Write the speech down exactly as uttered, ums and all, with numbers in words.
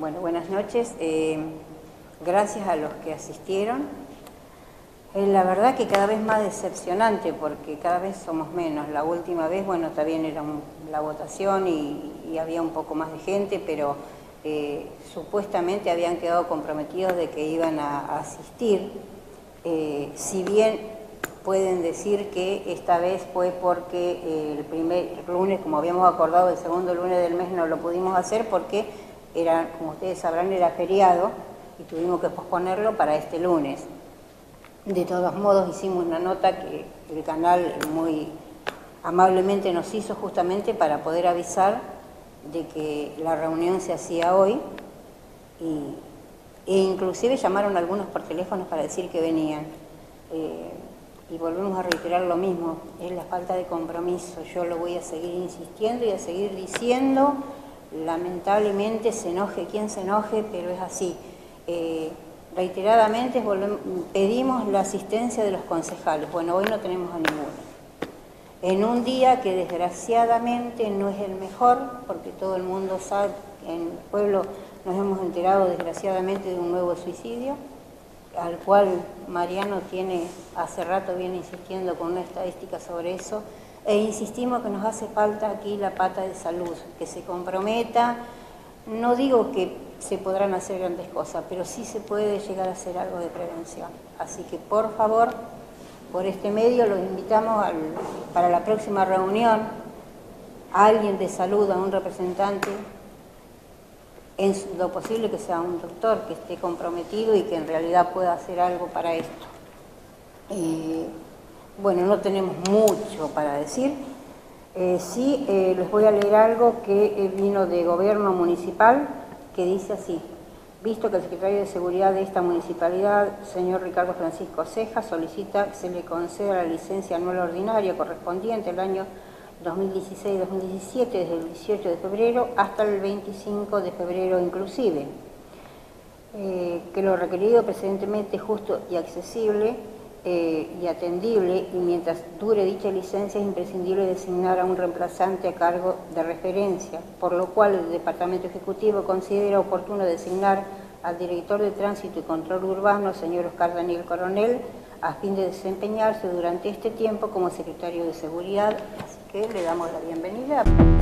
Bueno, buenas noches. Eh, gracias a los que asistieron. Eh, la verdad que cada vez más decepcionante porque cada vez somos menos. La última vez, bueno, también era un, la votación y, y había un poco más de gente, pero eh, supuestamente habían quedado comprometidos de que iban a, a asistir. Eh, si bien pueden decir que esta vez fue porque eh, el primer lunes, como habíamos acordado, el segundo lunes del mes no lo pudimos hacer porque era, como ustedes sabrán, era feriado y tuvimos que posponerlo para este lunes. De todos modos hicimos una nota que el canal muy amablemente nos hizo justamente para poder avisar de que la reunión se hacía hoy y, e inclusive llamaron algunos por teléfono para decir que venían. Eh, y volvemos a reiterar lo mismo, es la falta de compromiso. Yo lo voy a seguir insistiendo y a seguir diciendo. Lamentablemente se enoje quien se enoje, pero es así. Eh, reiteradamente volvemos, pedimos la asistencia de los concejales. Bueno, hoy no tenemos a ninguno. En un día que desgraciadamente no es el mejor, porque todo el mundo sabe, en el pueblo nos hemos enterado desgraciadamente de un nuevo suicidio, al cual Mariano tiene, hace rato viene insistiendo con una estadística sobre eso, e insistimos que nos hace falta aquí la pata de salud, que se comprometa. No digo que se podrán hacer grandes cosas, pero sí se puede llegar a hacer algo de prevención. Así que, por favor, por este medio los invitamos al, para la próxima reunión a alguien de salud, a un representante, en lo posible que sea un doctor que esté comprometido y que en realidad pueda hacer algo para esto. Eh, bueno, no tenemos mucho para decir. Eh, sí, eh, les voy a leer algo que eh, vino de Gobierno Municipal, que dice así: visto que el secretario de Seguridad de esta municipalidad, señor Ricardo Francisco Ceja, solicita que se le conceda la licencia anual ordinaria correspondiente al año dos mil dieciséis dos mil diecisiete, desde el dieciocho de febrero hasta el veinticinco de febrero inclusive, eh, que lo requerido precedentemente justo y accesible eh, y atendible, y mientras dure dicha licencia es imprescindible designar a un reemplazante a cargo de referencia, por lo cual el Departamento Ejecutivo considera oportuno designar al director de Tránsito y Control Urbano, señor Oscar Daniel Coronel, a fin de desempeñarse durante este tiempo como secretario de Seguridad. Así que le damos la bienvenida.